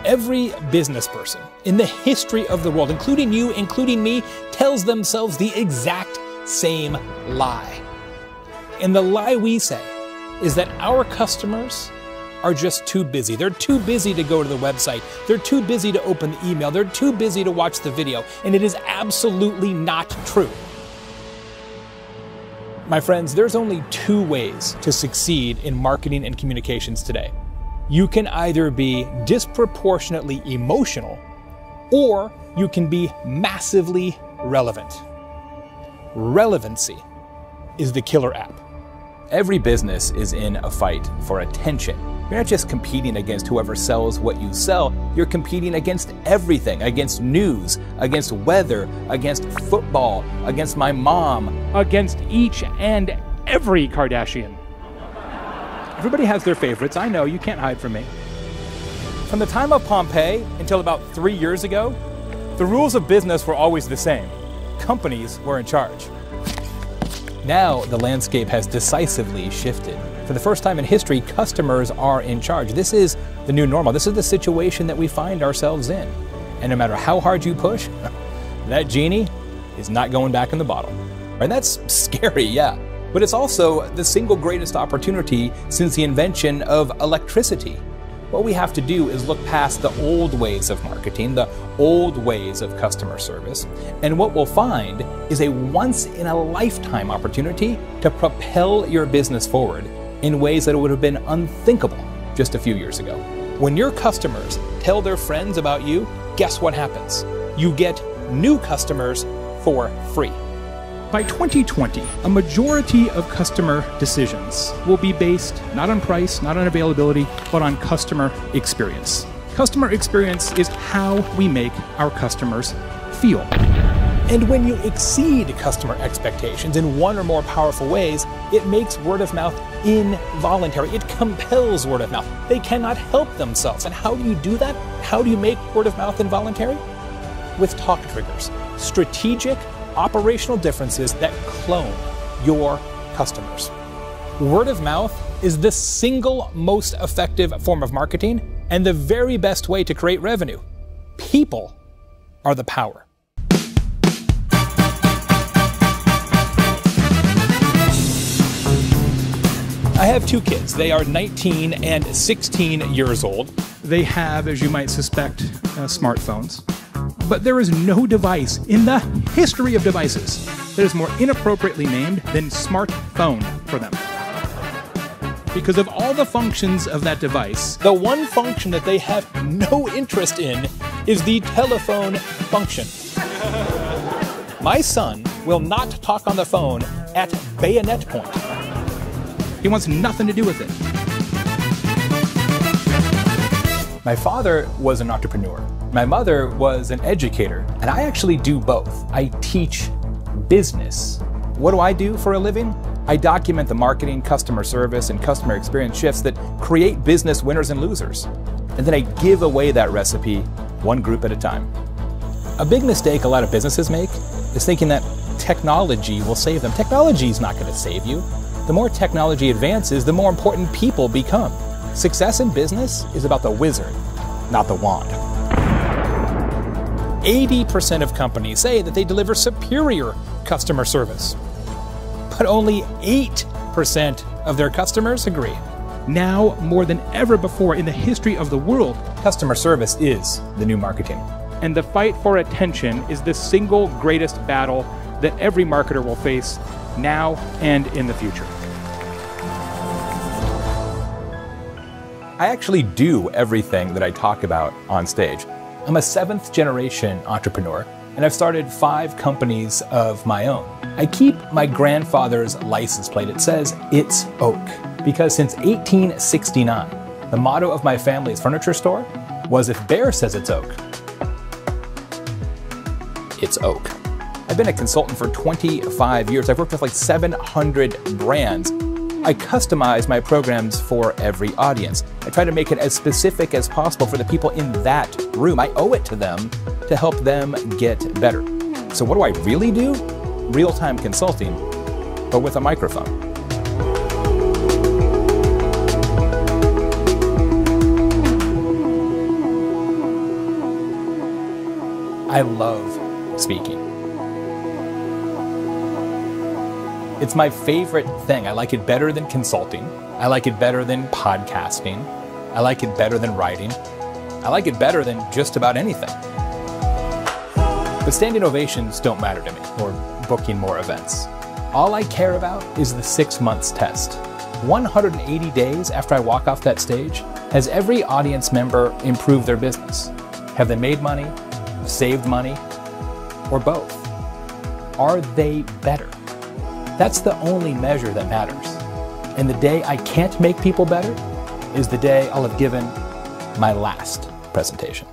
Every business person in the history of the world, including you, including me, tells themselves the exact same lie. And the lie we say is that our customers are just too busy. They're too busy to go to the website. They're too busy to open the email. They're too busy to watch the video. And it is absolutely not true. My friends, there's only two ways to succeed in marketing and communications today. You can either be disproportionately emotional, or you can be massively relevant. Relevancy is the killer app. Every business is in a fight for attention. You're not just competing against whoever sells what you sell, you're competing against everything, against news, against weather, against football, against my mom, against each and every Kardashian. Everybody has their favorites. I know, you can't hide from me. From the time of Pompeii until about 3 years ago, the rules of business were always the same. Companies were in charge. Now the landscape has decisively shifted. For the first time in history, customers are in charge. This is the new normal. This is the situation that we find ourselves in. And no matter how hard you push, that genie is not going back in the bottle. And that's scary, yeah. But it's also the single greatest opportunity since the invention of electricity. What we have to do is look past the old ways of marketing, the old ways of customer service, and what we'll find is a once-in-a-lifetime opportunity to propel your business forward in ways that would have been unthinkable just a few years ago. When your customers tell their friends about you, guess what happens? You get new customers for free. By 2020, a majority of customer decisions will be based not on price, not on availability, but on customer experience. Customer experience is how we make our customers feel. And when you exceed customer expectations in one or more powerful ways, it makes word of mouth involuntary. It compels word of mouth. They cannot help themselves. And how do you do that? How do you make word of mouth involuntary? With talk triggers, strategic, operational differences that clone your customers. Word of mouth is the single most effective form of marketing and the very best way to create revenue. People are the power. I have two kids. They are 19 and 16 years old. They have, as you might suspect, smartphones. But there is no device in the history of devices that is more inappropriately named than smartphone for them. Because of all the functions of that device, the one function that they have no interest in is the telephone function. My son will not talk on the phone at bayonet point. He wants nothing to do with it. My father was an entrepreneur. My mother was an educator, and I actually do both. I teach business. What do I do for a living? I document the marketing, customer service, and customer experience shifts that create business winners and losers. And then I give away that recipe one group at a time. A big mistake a lot of businesses make is thinking that technology will save them. Technology is not going to save you. The more technology advances, the more important people become. Success in business is about the wizard, not the wand. 80% of companies say that they deliver superior customer service, but only 8% of their customers agree. Now, more than ever before in the history of the world, customer service is the new marketing. And the fight for attention is the single greatest battle that every marketer will face now and in the future. I actually do everything that I talk about on stage. I'm a 7th generation entrepreneur, and I've started 5 companies of my own. I keep my grandfather's license plate. It says, "It's Oak," because since 1869, the motto of my family's furniture store was, if Baer says it's oak, it's oak. I've been a consultant for 25 years. I've worked with like 700 brands. I customize my programs for every audience. I try to make it as specific as possible for the people in that room. I owe it to them to help them get better. So what do I really do? Real-time consulting, but with a microphone. I love speaking. It's my favorite thing. I like it better than consulting. I like it better than podcasting. I like it better than writing. I like it better than just about anything. But standing ovations don't matter to me, or booking more events. All I care about is the 6 months test. 180 days after I walk off that stage, has every audience member improved their business? Have they made money, saved money, or both? Are they better? That's the only measure that matters. And the day I can't make people better is the day I'll have given my last presentation.